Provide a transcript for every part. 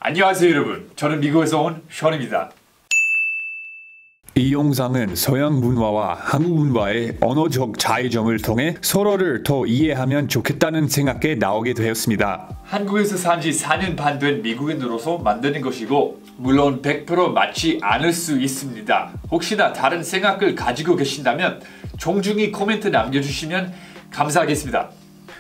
안녕하세요 여러분, 저는 미국에서 온 션입니다. 이 영상은 서양 문화와 한국 문화의 언어적 차이점을 통해 서로를 더 이해하면 좋겠다는 생각에 나오게 되었습니다. 한국에서 산 지 4년 반 된 미국인으로서 만드는 것이고 물론 100% 맞지 않을 수 있습니다. 혹시나 다른 생각을 가지고 계신다면 종중히 코멘트 남겨주시면 감사하겠습니다.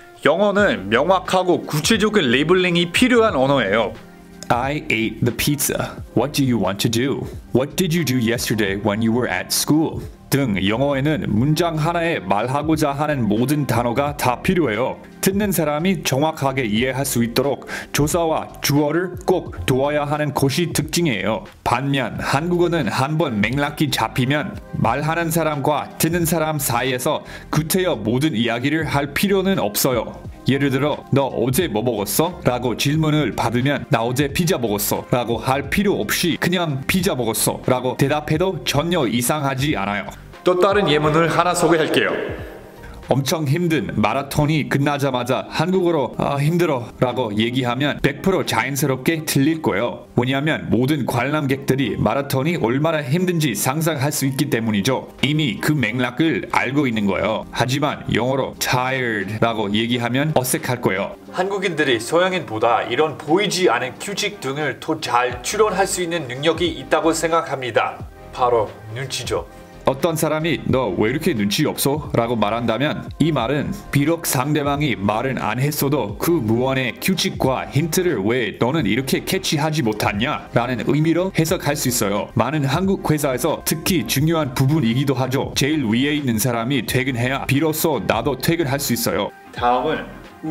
영어는 명확하고 구체적인 레이블링이 필요한 언어예요. I ate the pizza. What do you want to do? What did you do yesterday when you were at school? 등 영어에는 문장 하나에 말하고자 하는 모든 단어가 다 필요해요. 듣는 사람이 정확하게 이해할 수 있도록 조사와 주어를 꼭 두어야 하는 것이 특징이에요. 반면 한국어는 한번 맥락이 잡히면 말하는 사람과 듣는 사람 사이에서 구태여 모든 이야기를 할 필요는 없어요. 예를 들어 너 어제 뭐 먹었어? 라고 질문을 받으면 나 어제 피자 먹었어 라고 할 필요 없이 그냥 피자 먹었어 라고 대답해도 전혀 이상하지 않아요. 또 다른 예문을 하나 소개할게요. 엄청 힘든 마라톤이 끝나자마자 한국어로 힘들어 라고 얘기하면 100% 자연스럽게 들릴 거예요. 왜냐하면 모든 관람객들이 마라톤이 얼마나 힘든지 상상할 수 있기 때문이죠. 이미 그 맥락을 알고 있는 거예요. 하지만 영어로 tired 라고 얘기하면 어색할 거예요. 한국인들이 서양인보다 이런 보이지 않은 규칙 등을 더 잘 추론할 수 있는 능력이 있다고 생각합니다. 바로 눈치죠. 어떤 사람이 너 왜 이렇게 눈치 없어? 라고 말한다면 이 말은 비록 상대방이 말은 안 했어도 그 무언의 규칙과 힌트를 왜 너는 이렇게 캐치하지 못하냐? 라는 의미로 해석할 수 있어요. 많은 한국 회사에서 특히 중요한 부분이기도 하죠. 제일 위에 있는 사람이 퇴근해야 비로소 나도 퇴근할 수 있어요. 다음은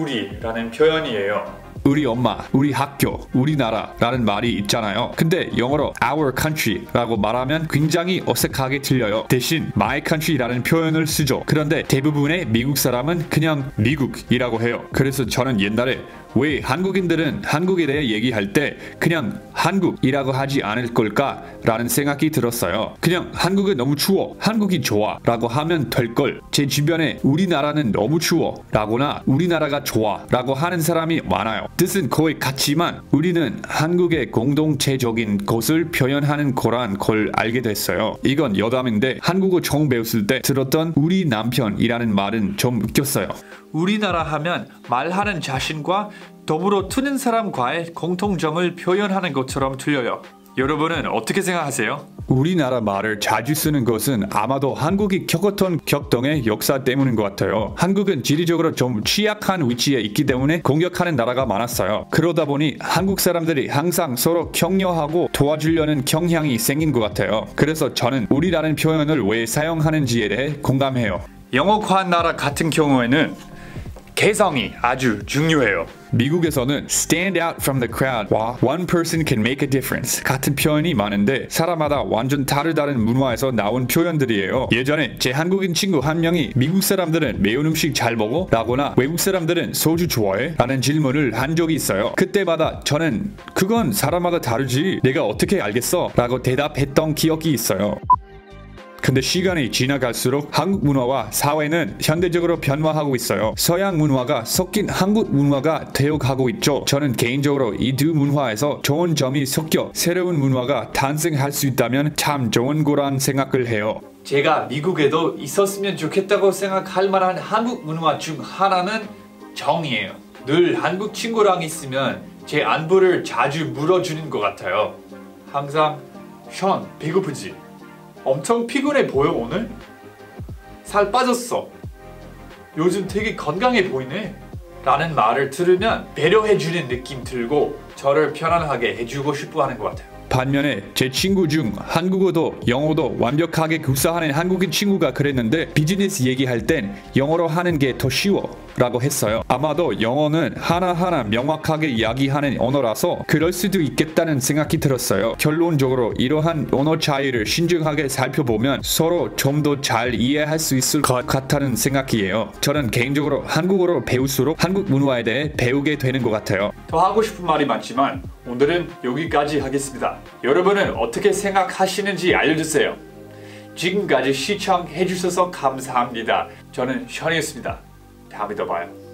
우리라는 표현이에요. 우리 엄마, 우리 학교, 우리나라 라는 말이 있잖아요. 근데 영어로 our country 라고 말하면 굉장히 어색하게 들려요. 대신 my country 라는 표현을 쓰죠. 그런데 대부분의 미국 사람은 그냥 미국이라고 해요. 그래서 저는 옛날에 왜 한국인들은 한국에 대해 얘기할 때 그냥 한국이라고 하지 않을 걸까 라는 생각이 들었어요. 그냥 한국은 너무 추워, 한국이 좋아 라고 하면 될걸. 제 주변에 우리나라는 너무 추워 라거나 우리나라가 좋아 라고 하는 사람이 많아요. 뜻은 거의 같지만 우리는 한국의 공동체적인 것을 표현하는 거란 걸 알게 됐어요. 이건 여담인데 한국어 처음 배웠을 때 들었던 우리 남편이라는 말은 좀 웃겼어요. 우리나라 하면 말하는 자신과 더불어 트는 사람과의 공통점을 표현하는 것처럼 들려요. 여러분은 어떻게 생각하세요? 우리나라 말을 자주 쓰는 것은 아마도 한국이 겪었던 격동의 역사 때문인 것 같아요. 한국은 지리적으로 좀 취약한 위치에 있기 때문에 공격하는 나라가 많았어요. 그러다 보니 한국 사람들이 항상 서로 격려하고 도와주려는 경향이 생긴 것 같아요. 그래서 저는 우리라는 표현을 왜 사용하는지에 대해 공감해요. 영어권 나라 같은 경우에는 개성이 아주 중요해요. 미국에서는 stand out from the crowd와 one person can make a difference 같은 표현이 많은데 사람마다 완전 다르다는 문화에서 나온 표현들이에요. 예전에 제 한국인 친구 한 명이 미국 사람들은 매운 음식 잘 먹어? 라거나 외국 사람들은 소주 좋아해? 라는 질문을 한 적이 있어요. 그때마다 저는 그건 사람마다 다르지 내가 어떻게 알겠어? 라고 대답했던 기억이 있어요. 근데 시간이 지나갈수록 한국 문화와 사회는 현대적으로 변화하고 있어요. 서양 문화가 섞인 한국 문화가 되어가고 있죠. 저는 개인적으로 이 두 문화에서 좋은 점이 섞여 새로운 문화가 탄생할 수 있다면 참 좋은 거란 생각을 해요. 제가 미국에도 있었으면 좋겠다고 생각할 만한 한국 문화 중 하나는 정이에요. 늘 한국 친구랑 있으면 제 안부를 자주 물어주는 것 같아요. 항상 션 배고프지? 엄청 피곤해 보여 오늘? 살 빠졌어. 요즘 되게 건강해 보이네. 라는 말을 들으면 배려해주는 느낌 들고 저를 편안하게 해주고 싶어 하는 것 같아요. 반면에 제 친구 중 한국어도 영어도 완벽하게 구사하는 한국인 친구가 그랬는데 비즈니스 얘기할 땐 영어로 하는 게 더 쉬워 라고 했어요. 아마도 영어는 하나하나 명확하게 이야기하는 언어라서 그럴 수도 있겠다는 생각이 들었어요. 결론적으로 이러한 언어 차이를 신중하게 살펴보면 서로 좀 더 잘 이해할 수 있을 것 같다는 생각이에요. 저는 개인적으로 한국어로 배울수록 한국 문화에 대해 배우게 되는 것 같아요. 더 하고 싶은 말이 많지만 오늘은 여기까지 하겠습니다. 여러분은 어떻게 생각하시는지 알려주세요. 지금까지 시청해주셔서 감사합니다. 저는 션이었습니다. 다음에 또 봐요.